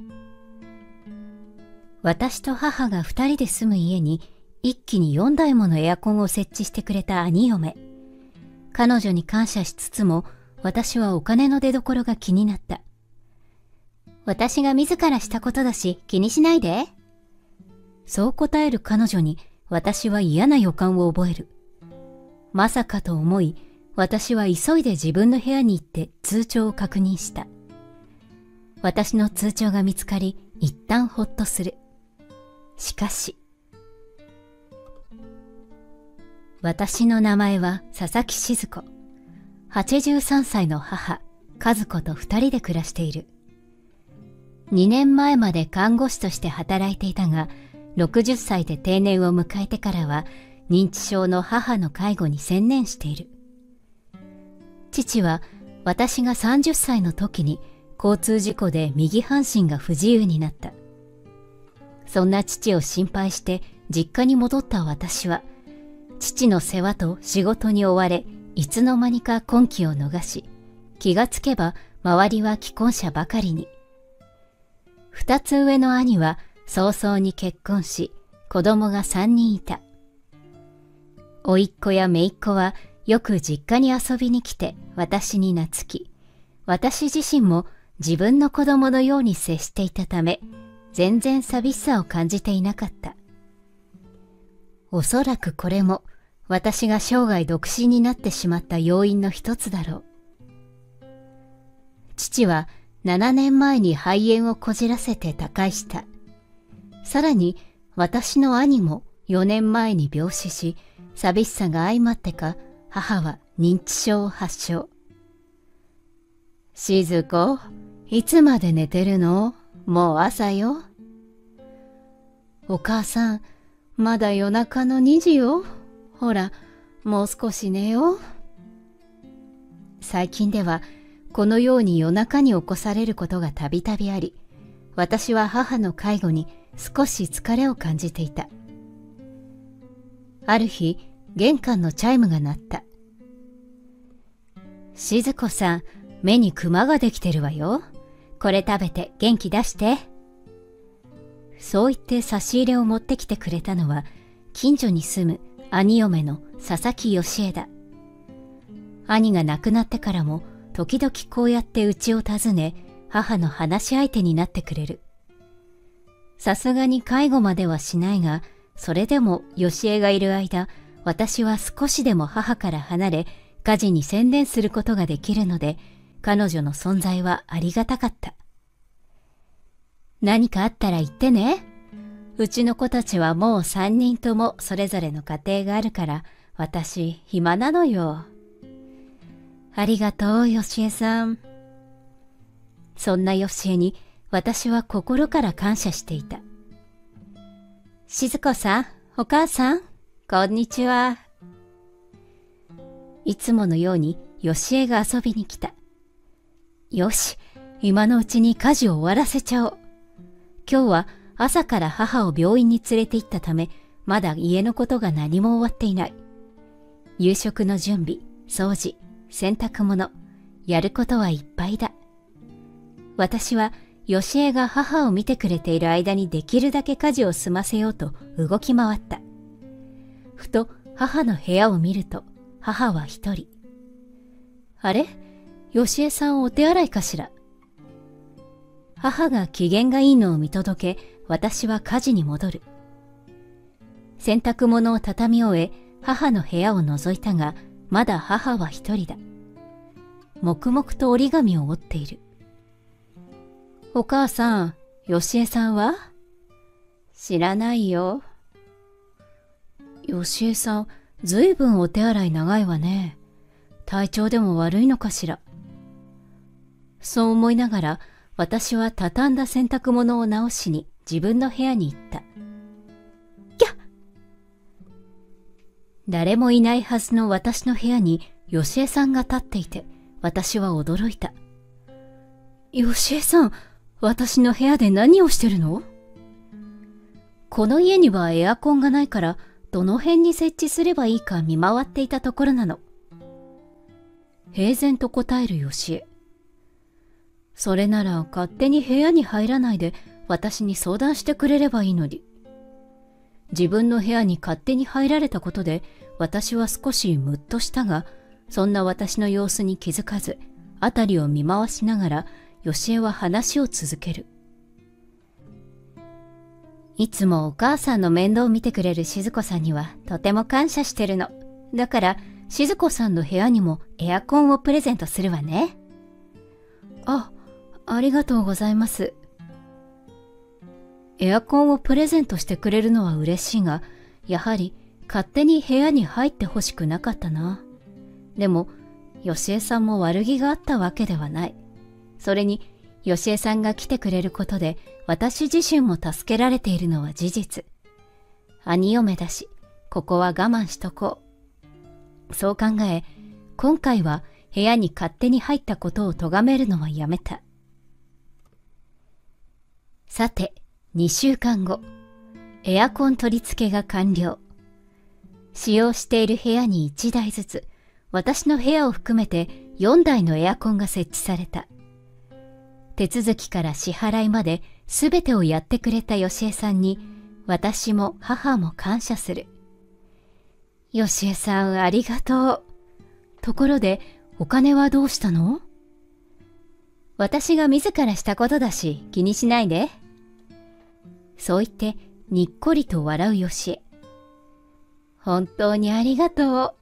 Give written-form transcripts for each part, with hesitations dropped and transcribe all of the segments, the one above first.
私と母が2人で住む家に一気に4台ものエアコンを設置してくれた兄嫁。彼女に感謝しつつも、私はお金の出所が気になった。私が自らしたことだし気にしないで。そう答える彼女に私は嫌な予感を覚える。まさかと思い、私は急いで自分の部屋に行って通帳を確認した。私の通帳が見つかり、一旦ほっとする。しかし、私の名前は佐々木静子。83歳の母、和子と2人で暮らしている。2年前まで看護師として働いていたが、60歳で定年を迎えてからは、認知症の母の介護に専念している。父は、私が30歳の時に交通事故で右半身が不自由になった。そんな父を心配して実家に戻った私は、父の世話と仕事に追われ、いつの間にか婚期を逃し、気がつけば周りは既婚者ばかりに。2つ上の兄は早々に結婚し、子供が3人いた。甥っ子や姪っ子はよく実家に遊びに来て私に懐き、私自身も自分の子供のように接していたため、全然寂しさを感じていなかった。おそらくこれも私が生涯独身になってしまった要因の一つだろう。父は7年前に肺炎をこじらせて他界した。さらに私の兄も4年前に病死し、寂しさが相まってか母は認知症を発症。静子、いつまで寝てるの？もう朝よ。お母さん、まだ夜中の2時よ。ほら、もう少し寝よう。最近では、このように夜中に起こされることがたびたびあり、私は母の介護に少し疲れを感じていた。ある日、玄関のチャイムが鳴った。静子さん、目にクマができてるわよ。これ食べて元気出して。そう言って差し入れを持ってきてくれたのは、近所に住む兄嫁の佐々木義恵だ。兄が亡くなってからも、時々こうやって家を訪ね、母の話し相手になってくれる。さすがに介護まではしないが、それでも義恵がいる間、私は少しでも母から離れ、家事に専念することができるので、彼女の存在はありがたかった。何かあったら言ってね。うちの子たちはもう3人ともそれぞれの家庭があるから、私暇なのよ。ありがとう、よしえさん。そんなよしえに私は心から感謝していた。静子さん、お母さん、こんにちは。いつものようによしえが遊びに来た。よし、今のうちに家事を終わらせちゃおう。今日は朝から母を病院に連れて行ったため、まだ家のことが何も終わっていない。夕食の準備、掃除、洗濯物、やることはいっぱいだ。私は、よしえが母を見てくれている間にできるだけ家事を済ませようと動き回った。ふと母の部屋を見ると、母は一人。あれ？よしえさんお手洗いかしら？母が機嫌がいいのを見届け、私は家事に戻る。洗濯物を畳み終え、母の部屋を覗いたが、まだ母は一人だ。黙々と折り紙を折っている。お母さん、よしえさんは？知らないよ。よしえさん、ずいぶんお手洗い長いわね。体調でも悪いのかしら。そう思いながら、私は畳んだ洗濯物を直しに自分の部屋に行った。キャッ！誰もいないはずの私の部屋によしえさんが立っていて、私は驚いた。よしえさん、私の部屋で何をしてるの？この家にはエアコンがないから、どの辺に設置すればいいか見回っていたところなの。平然と答えるよしえ。 それなら勝手に部屋に入らないで私に相談してくれればいいのに。自分の部屋に勝手に入られたことで私は少しムッとしたが、そんな私の様子に気づかず、辺りを見回しながら、よしえは話を続ける。いつもお母さんの面倒を見てくれる静子さんにはとても感謝してるの。だから静子さんの部屋にもエアコンをプレゼントするわね。ありがとうございます。エアコンをプレゼントしてくれるのは嬉しいが、やはり勝手に部屋に入ってほしくなかったな。でも、よしえさんも悪気があったわけではない。それに、よしえさんが来てくれることで、私自身も助けられているのは事実。兄嫁だし、ここは我慢しとこう。そう考え、今回は部屋に勝手に入ったことを咎めるのはやめた。さて、2週間後、エアコン取り付けが完了。使用している部屋に1台ずつ、私の部屋を含めて4台のエアコンが設置された。手続きから支払いまで全てをやってくれたよしえさんに、私も母も感謝する。よしえさんありがとう。ところで、お金はどうしたの？私が自らしたことだし気にしないで。そう言ってにっこりと笑うよしえ。本当にありがとう。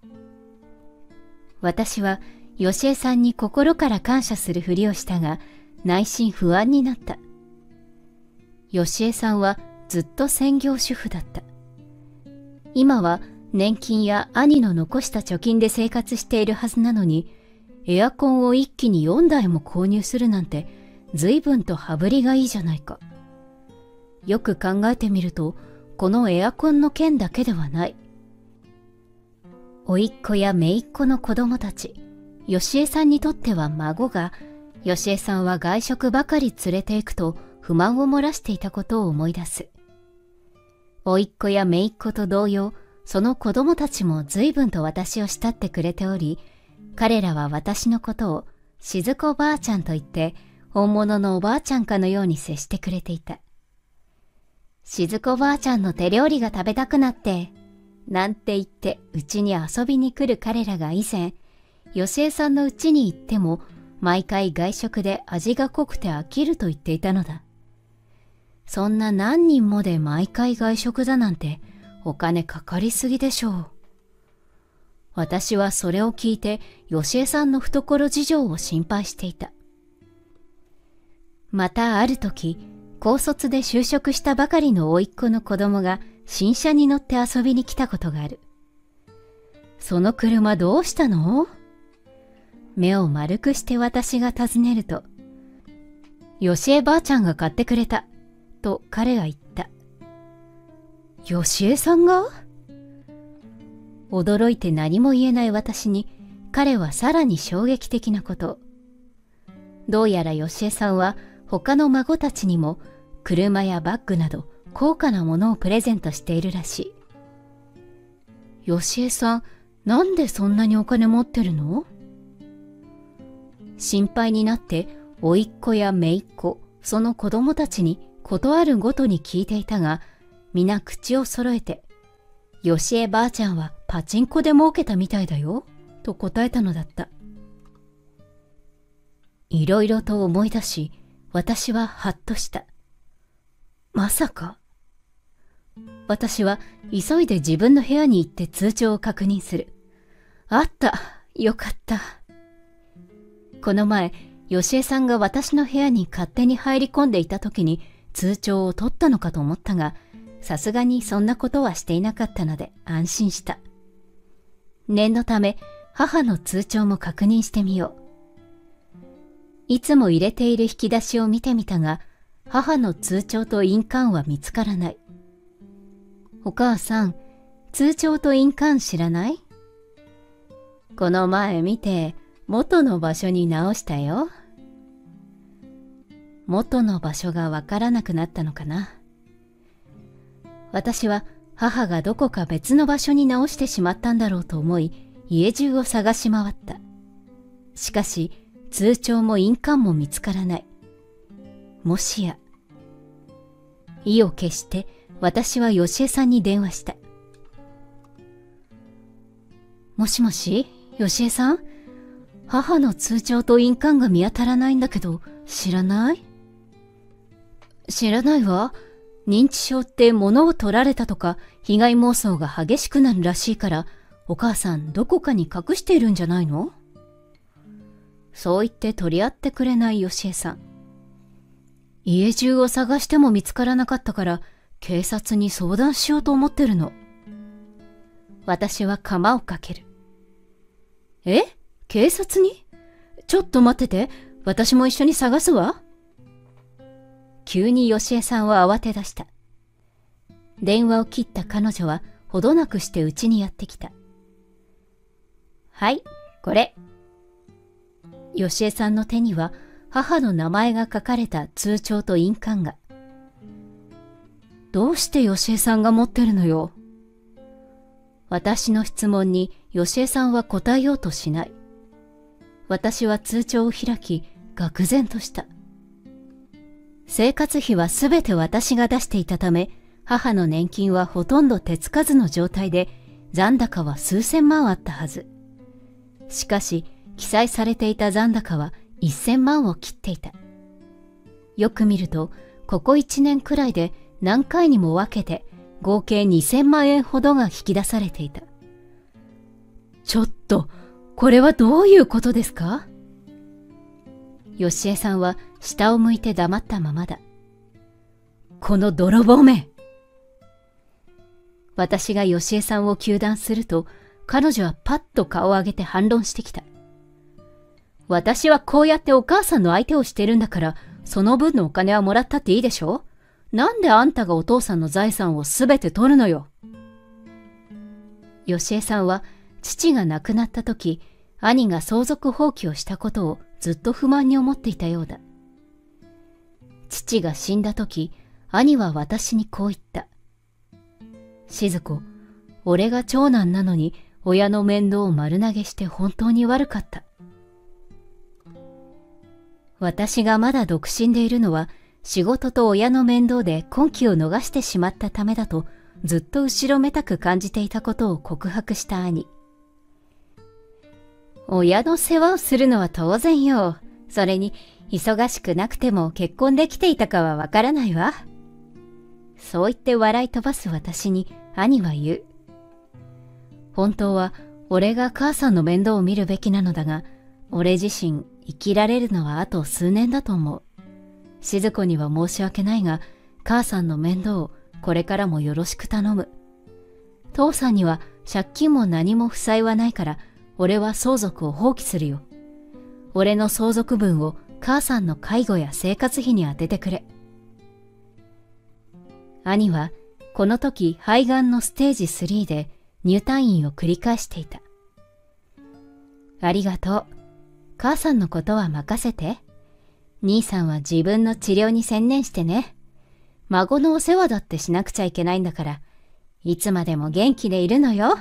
私はよしえさんに心から感謝するふりをしたが、内心不安になった。よしえさんはずっと専業主婦だった。今は年金や兄の残した貯金で生活しているはずなのに、エアコンを一気に4台も購入するなんて随分と羽振りがいいじゃないか。よく考えてみると、このエアコンの件だけではない。甥っ子や姪っ子の子供たち、よしえさんにとっては孫が、よしえさんは外食ばかり連れて行くと不満を漏らしていたことを思い出す。甥っ子や姪っ子と同様、その子供たちも随分と私を慕ってくれており、彼らは私のことを静子ばあちゃんと言って、本物のおばあちゃんかのように接してくれていた。静子ばあちゃんの手料理が食べたくなって、なんて言ってうちに遊びに来る彼らが以前、よしえさんのうちに行っても、毎回外食で味が濃くて飽きると言っていたのだ。そんな何人もで毎回外食だなんてお金かかりすぎでしょう。私はそれを聞いてよしえさんの懐事情を心配していた。またある時、高卒で就職したばかりの甥っ子の子供が新車に乗って遊びに来たことがある。その車どうしたの？目を丸くして私が尋ねると、よしえばあちゃんが買ってくれた、と彼が言った。よしえさんが？驚いて何も言えない私に、彼はさらに衝撃的なことを。どうやらよしえさんは他の孫たちにも車やバッグなど高価なものをプレゼントしているらしい。よしえさん、なんでそんなにお金持ってるの？心配になって甥っ子や姪っ子、その子供たちにことあるごとに聞いていたが、皆口を揃えて、よしえばあちゃんはパチンコで儲けたみたいだよ、と答えたのだった。いろいろと思い出し、私はハッとした。まさか。私は急いで自分の部屋に行って通帳を確認する。あった、よかった。この前、よしえさんが私の部屋に勝手に入り込んでいた時に通帳を取ったのかと思ったが、さすがにそんなことはしていなかったので安心した。念のため母の通帳も確認してみよう。いつも入れている引き出しを見てみたが、母の通帳と印鑑は見つからない。お母さん、通帳と印鑑知らない？この前見て元の場所に直したよ。元の場所がわからなくなったのかな。私は母がどこか別の場所に直してしまったんだろうと思い、家中を探し回った。しかし、 通帳も印鑑も見つからない。もしや。意を決して私はよしえさんに電話した。もしもし、よしえさん？母の通帳と印鑑が見当たらないんだけど、知らない？知らないわ。認知症って物を取られたとか、被害妄想が激しくなるらしいから、お母さんどこかに隠しているんじゃないの？そう言って取り合ってくれないよしえさん。家中を探しても見つからなかったから、警察に相談しようと思ってるの。私は釜をかける。え？警察に？ちょっと待ってて、私も一緒に探すわ。急によしえさんは慌て出した。電話を切った彼女はほどなくして家にやってきた。はい、これ。よしえさんの手には母の名前が書かれた通帳と印鑑が。どうしてよしえさんが持ってるのよ。私の質問によしえさんは答えようとしない。私は通帳を開き、愕然とした。生活費はすべて私が出していたため、母の年金はほとんど手つかずの状態で、残高は数千万あったはず。しかし、記載されていた残高は1000万を切っていた。よく見ると、ここ1年くらいで何回にも分けて、合計2000万円ほどが引き出されていた。ちょっと、これはどういうことですか？よしえさんは下を向いて黙ったままだ。この泥棒め！私がよしえさんを糾弾すると、彼女はパッと顔を上げて反論してきた。私はこうやってお母さんの相手をしてるんだから、その分のお金はもらったっていいでしょ？なんであんたがお父さんの財産をすべて取るのよ。よしえさんは父が亡くなった時、兄が相続放棄をしたことをずっと不満に思っていたようだ。父が死んだ時、兄は私にこう言った。静子、俺が長男なのに親の面倒を丸投げして本当に悪かった。私がまだ独身でいるのは仕事と親の面倒で婚期を逃してしまったためだとずっと後ろめたく感じていたことを告白した兄。親の世話をするのは当然よ。それに忙しくなくても結婚できていたかはわからないわ。そう言って笑い飛ばす私に兄は言う。本当は俺が母さんの面倒を見るべきなのだが、俺自身生きられるのはあと数年だと思う。静子には申し訳ないが、母さんの面倒をこれからもよろしく頼む。父さんには借金も何も負債はないから、俺は相続を放棄するよ。俺の相続分を母さんの介護や生活費に充ててくれ。兄はこの時肺がんのステージ3で入退院を繰り返していた。ありがとう。母さんのことは任せて。兄さんは自分の治療に専念してね。孫のお世話だってしなくちゃいけないんだから、いつまでも元気でいるのよ。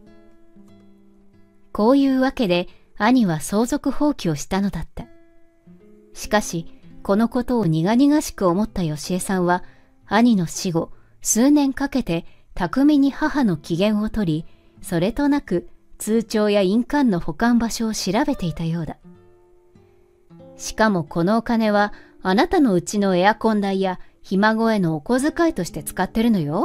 こういうわけで兄は相続放棄をしたのだった。しかし、このことを苦々しく思ったよしえさんは、兄の死後、数年かけて巧みに母の機嫌を取り、それとなく通帳や印鑑の保管場所を調べていたようだ。しかもこのお金は、あなたのうちのエアコン代やひ孫へのお小遣いとして使ってるのよ。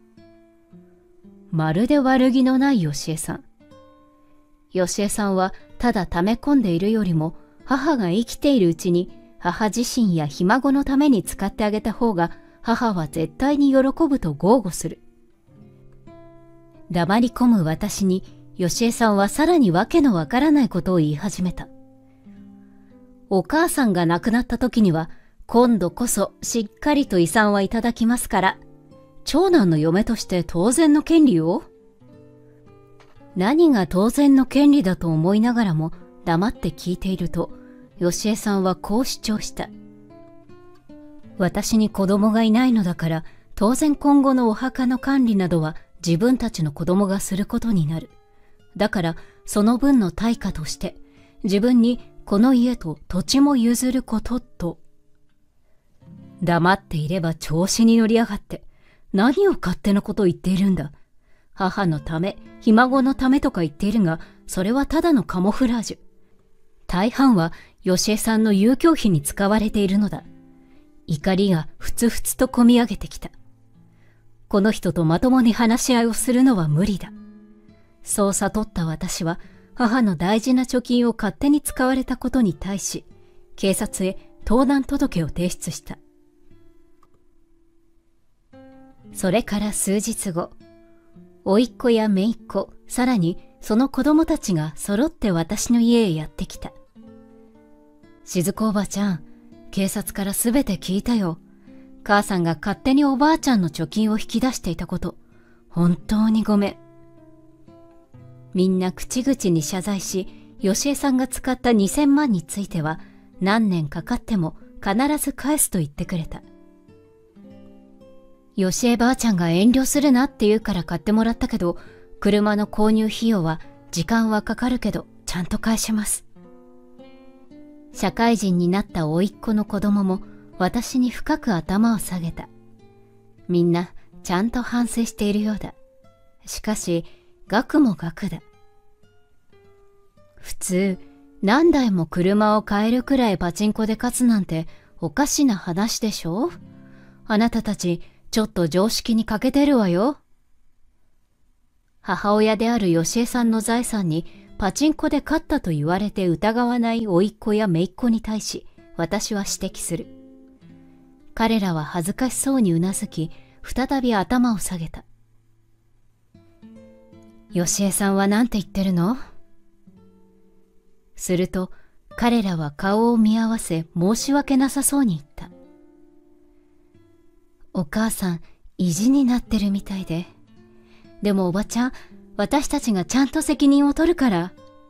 まるで悪気のないよしえさん。よしえさんはただ溜め込んでいるよりも、母が生きているうちに母自身やひ孫のために使ってあげた方が、母は絶対に喜ぶと豪語する。黙り込む私に、よしえさんはさらにわけのわからないことを言い始めた。お母さんが亡くなった時には、今度こそしっかりと遺産はいただきますから、長男の嫁として当然の権利を。何が当然の権利だと思いながらも黙って聞いていると、よしえさんはこう主張した。私に子供がいないのだから、当然今後のお墓の管理などは自分たちの子供がすることになる。だから、その分の対価として、自分にこの家と土地も譲ることと。黙っていれば調子に乗りやがって、何を勝手なことを言っているんだ。母のため、ひ孫のためとか言っているが、それはただのカモフラージュ。大半は、よしえさんの遊興費に使われているのだ。怒りがふつふつとこみ上げてきた。この人とまともに話し合いをするのは無理だ。そう悟った私は、母の大事な貯金を勝手に使われたことに対し、警察へ盗難届を提出した。それから数日後、甥っ子や姪っ子、さらにその子供たちが揃って私の家へやってきた。静子おばちゃん、警察からすべて聞いたよ。母さんが勝手におばあちゃんの貯金を引き出していたこと、本当にごめん。みんな口々に謝罪し、よしえさんが使った2000万については何年かかっても必ず返すと言ってくれた。よしえばあちゃんが遠慮するなって言うから買ってもらったけど、車の購入費用は時間はかかるけどちゃんと返します。社会人になった甥っ子の子供も私に深く頭を下げた。みんなちゃんと反省しているようだ。しかし、額も額だ。普通、何台も車を買えるくらいパチンコで勝つなんておかしな話でしょ？あなたたち、ちょっと常識に欠けてるわよ。母親であるよしえさんの財産にパチンコで勝ったと言われて疑わない甥っ子や姪っ子に対し、私は指摘する。彼らは恥ずかしそうにうなずき、再び頭を下げた。よしえさんは何て言ってるの？すると、彼らは顔を見合わせ申し訳なさそうに言った。お母さん、意地になってるみたいで。でもおばちゃん、私たちがちゃんと責任を取るから。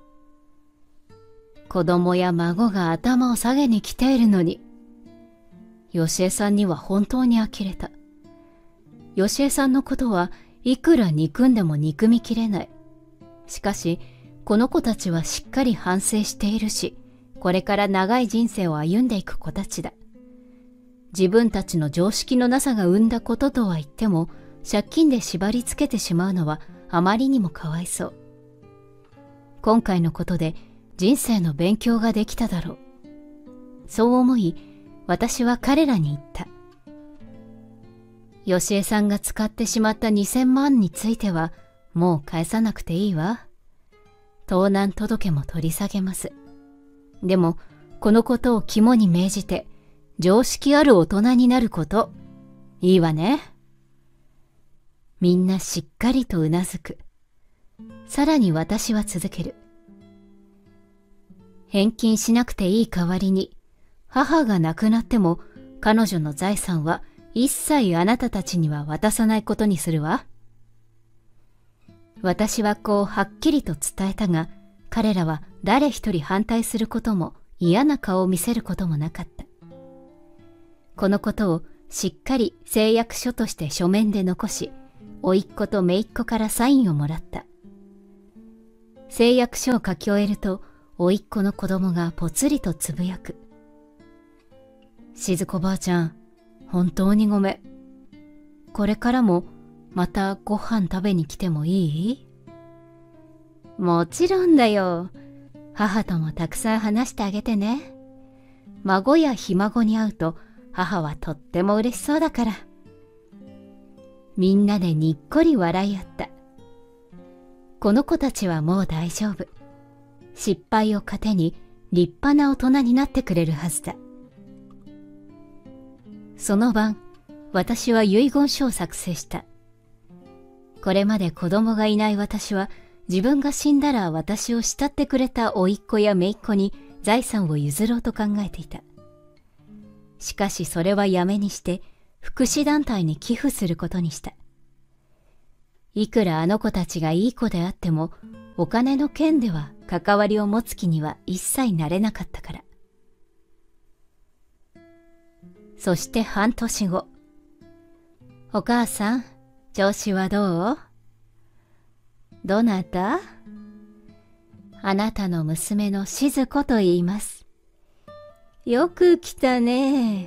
子供や孫が頭を下げに来ているのに。よしえさんには本当に呆れた。よしえさんのことはいくら憎んでも憎みきれない。しかし、この子たちはしっかり反省しているし、これから長い人生を歩んでいく子たちだ。自分たちの常識のなさが生んだこととは言っても、借金で縛り付けてしまうのはあまりにもかわいそう。今回のことで人生の勉強ができただろう。そう思い、私は彼らに言った。よしえさんが使ってしまった2000万については、もう返さなくていいわ。盗難届も取り下げます。でも、このことを肝に銘じて、常識ある大人になること、いいわね。みんなしっかりとうなずく。さらに私は続ける。返金しなくていい代わりに、母が亡くなっても彼女の財産は一切あなたたちには渡さないことにするわ。私はこうはっきりと伝えたが、彼らは誰一人反対することも嫌な顔を見せることもなかった。このことをしっかり誓約書として書面で残し、甥っ子と姪っ子からサインをもらった。誓約書を書き終えると、甥っ子の子供がぽつりとつぶやく。静子ばあちゃん、本当にごめん。これからもまたご飯食べに来てもいい？もちろんだよ。母ともたくさん話してあげてね。孫やひ孫に会うと母はとっても嬉しそうだから。みんなでにっこり笑い合った。この子たちはもう大丈夫。失敗を糧に立派な大人になってくれるはずだ。その晩、私は遺言書を作成した。これまで子供がいない私は、自分が死んだら私を慕ってくれた甥っ子や姪っ子に財産を譲ろうと考えていた。しかしそれはやめにして、福祉団体に寄付することにした。いくらあの子たちがいい子であっても、お金の件では関わりを持つ気には一切なれなかったから。そして半年後。お母さん、調子はどう？どなた？ あなたの娘の静子と言います。よく来たね。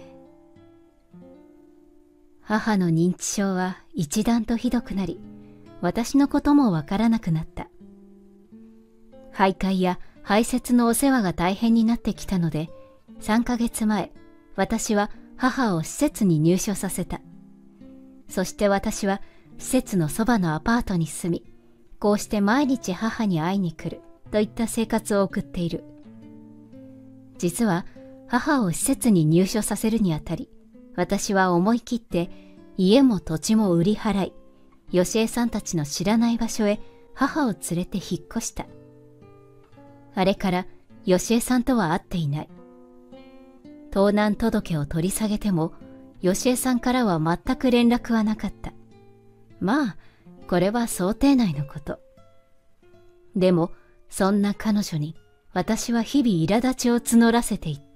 母の認知症は一段とひどくなり、私のこともわからなくなった。徘徊や排泄のお世話が大変になってきたので、3ヶ月前、私は母を施設に入所させた。そして私は施設のそばのアパートに住み、こうして毎日母に会いに来るといった生活を送っている。実は母を施設に入所させるにあたり、私は思い切って家も土地も売り払い、よしえさんたちの知らない場所へ母を連れて引っ越した。あれからよしえさんとは会っていない。盗難届を取り下げても、よしえさんからは全く連絡はなかった。まあ、これは想定内のこと。でも、そんな彼女に私は日々苛立ちを募らせていった。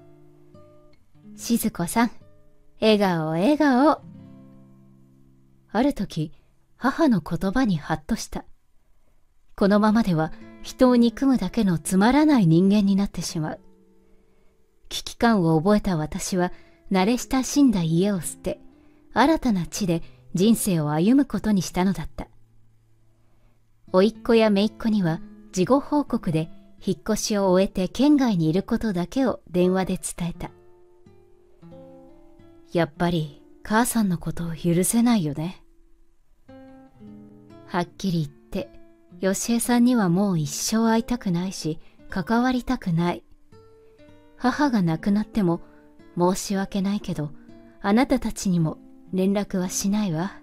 静子さん、笑顔笑顔。ある時、母の言葉にハッとした。このままでは人を憎むだけのつまらない人間になってしまう。危機感を覚えた私は慣れ親しんだ家を捨て、新たな地で人生を歩むことにしたのだった。甥っ子や姪っ子には事後報告で引っ越しを終えて県外にいることだけを電話で伝えた。やっぱり母さんのことを許せないよね。はっきり言って、よしえさんにはもう一生会いたくないし、関わりたくない。母が亡くなっても申し訳ないけど、あなたたちにも連絡はしないわ。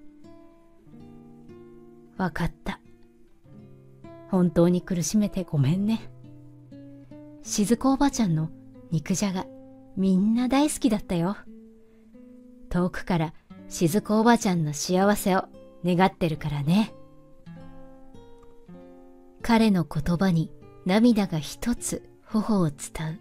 わかった。本当に苦しめてごめんね。静子おばちゃんの肉じゃが、みんな大好きだったよ。遠くから静子おばちゃんの幸せを願ってるからね。彼の言葉に涙が一つ頬を伝う。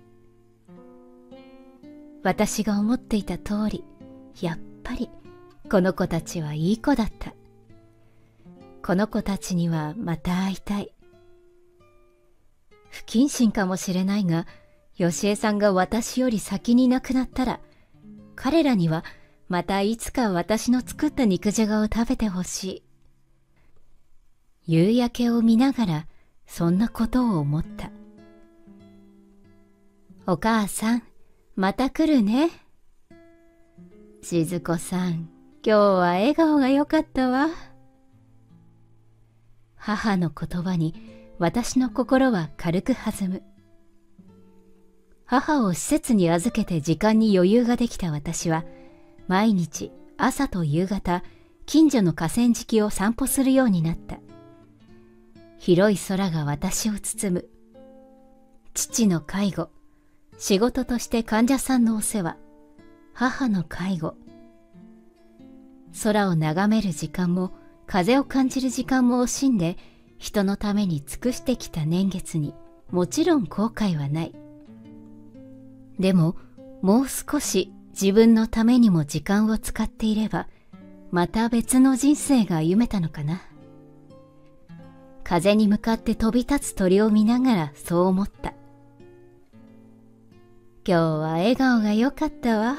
私が思っていた通り、やっぱりこの子たちはいい子だった。この子たちにはまた会いたい。不謹慎かもしれないが、よしえさんが私より先に亡くなったら、彼らにはまたいつか私の作った肉じゃがを食べてほしい。夕焼けを見ながらそんなことを思った。お母さん、また来るね。静子さん、今日は笑顔が良かったわ。母の言葉に私の心は軽く弾む。母を施設に預けて時間に余裕ができた私は、毎日朝と夕方、近所の河川敷を散歩するようになった。広い空が私を包む。父の介護、仕事として患者さんのお世話、母の介護。空を眺める時間も風を感じる時間も惜しんで人のために尽くしてきた年月にもちろん後悔はない。でももう少し自分のためにも時間を使っていればまた別の人生が歩めたのかな。風に向かって飛び立つ鳥を見ながらそう思った。今日は笑顔が良かったわ。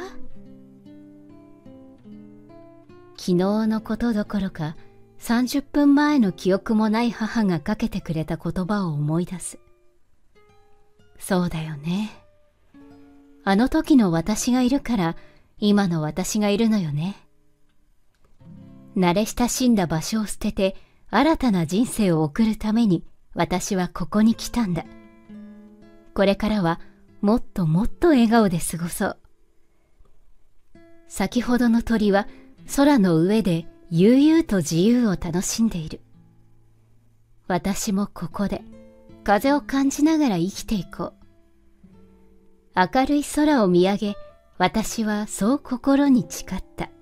昨日のことどころか30分前の記憶もない母がかけてくれた言葉を思い出す。そうだよね。あの時の私がいるから今の私がいるのよね。慣れ親しんだ場所を捨てて新たな人生を送るために私はここに来たんだ。これからはもっともっと笑顔で過ごそう。先ほどの鳥は空の上で悠々と自由を楽しんでいる。私もここで風を感じながら生きていこう。明るい空を見上げ、私はそう心に誓った。